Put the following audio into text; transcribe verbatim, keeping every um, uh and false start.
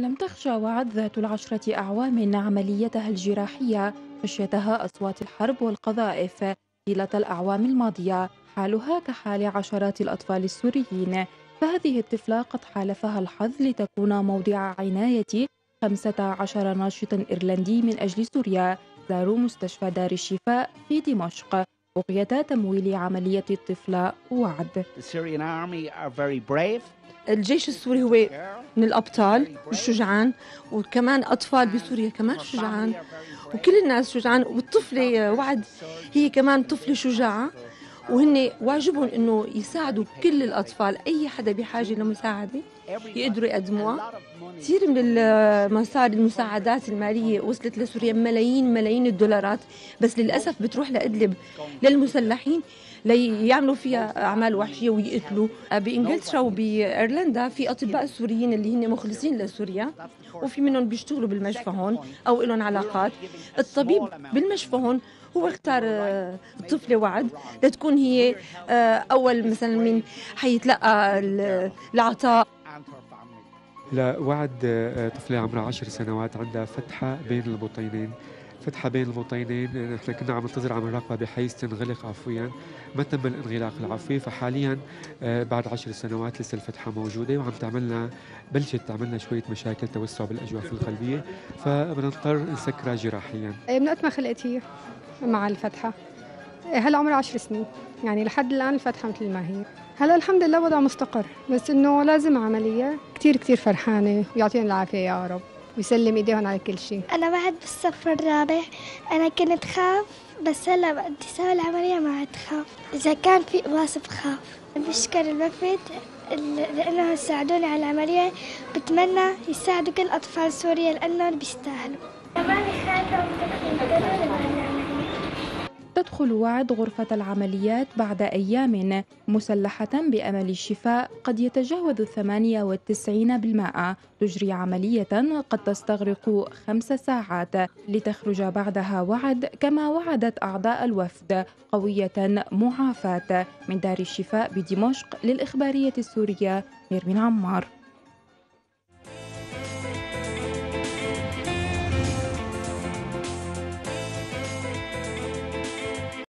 لم تخشى وعد ذات العشرة أعوام عمليتها الجراحية خشيتها أصوات الحرب والقذائف طيلة الأعوام الماضية، حالها كحال عشرات الأطفال السوريين. فهذه الطفلة قد حالفها الحظ لتكون موضع عناية خمسة عشر ناشط إيرلندي من أجل سوريا زاروا مستشفى دار الشفاء في دمشق بغية تمويل عملية الطفلة وعد. الجيش السوري هو من الأبطال الشجعان، وكمان أطفال بسوريا كمان شجعان، وكل الناس شجعان، والطفلة وعد هي كمان طفلة شجاعة، وهن واجبهم إنه يساعدوا كل الأطفال. أي حدا بحاجة لمساعدة يقدروا يقدموها. كثير من المصاري المساعدات المالية وصلت لسوريا، ملايين ملايين الدولارات، بس للأسف بتروح لإدلب للمسلحين ليعملوا فيها أعمال وحشية ويقتلوا. بإنجلترا وبإيرلندا في أطباء سوريين اللي هن مخلصين لسوريا، وفي منهم بيشتغلوا بالمشفى هون أو لهم علاقات. الطبيب بالمشفى هون هو اختار الطفلة وعد لتكون هي أول مثلا من حيتلقى العطاء. لا، وعد طفلة عمرها عشر سنوات عندها فتحة بين البطينين فتحة بين البطينين نحن كنا عم ننتظر عم نراقبها بحيث تنغلق عفويا، ما تم الانغلاق العفوي، فحاليا بعد عشر سنوات لسه الفتحة موجودة وعم تعملنا بلشت تعملنا شوية مشاكل توسع بالأجواف القلبية، فبنضطر نسكرها جراحيا. من وقت ما خلقت هي مع الفتحة، هلا عمرها عشر سنين، يعني لحد الآن الفتحة مثل ما هي. هلا الحمد لله وضع مستقر، بس إنه لازم عملية. كتير كتير فرحانة ويعطيهم العافية يا رب ويسلم إيديهم على كل شيء. أنا بعد بالصف الرابع، أنا كنت خاف بس هلا بدي أسوي العملية ما عاد خاف. إذا كان في قواس بخاف. بشكر الوفد لأنهم ساعدوني على العملية، بتمنى يساعدوا كل أطفال سوريا لأنهم بيستاهلوا. كمان خايفة تدخل وعد غرفة العمليات بعد أيام مسلحة بأمل الشفاء قد يتجاوز الثمانية والتسعين بالمائة، تجري عملية قد تستغرق خمس ساعات لتخرج بعدها وعد كما وعدت أعضاء الوفد قوية معافاة. من دار الشفاء بدمشق للإخبارية السورية نيرمين عمار.